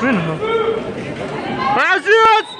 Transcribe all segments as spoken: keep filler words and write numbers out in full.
منها. عزيز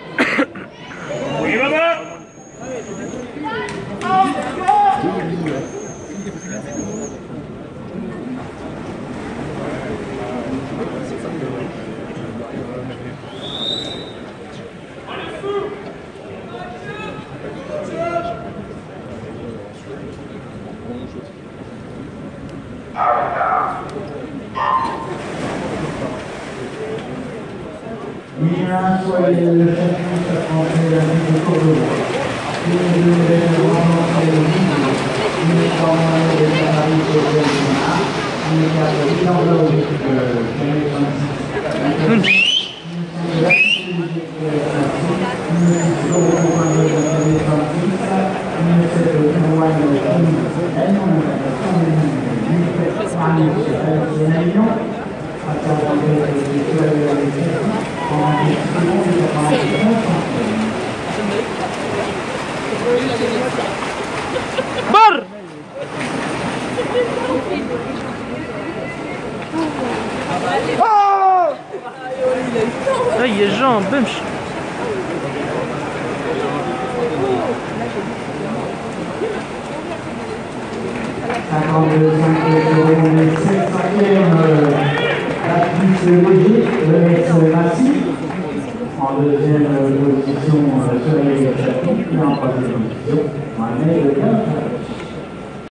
Bien, soyez le champion de la ville de Cordoba. Nous devons vraiment faire le livre. Nous sommes les Canaries de Cordoba. Nous sommes dans le livre de deux mille vingt-six. بر هي الجامب بمشي cinquante-deux, cinquième, Baptiste Léger, le Massif. En deuxième position, Soleil Chapitre. Et en troisième position, Manet Le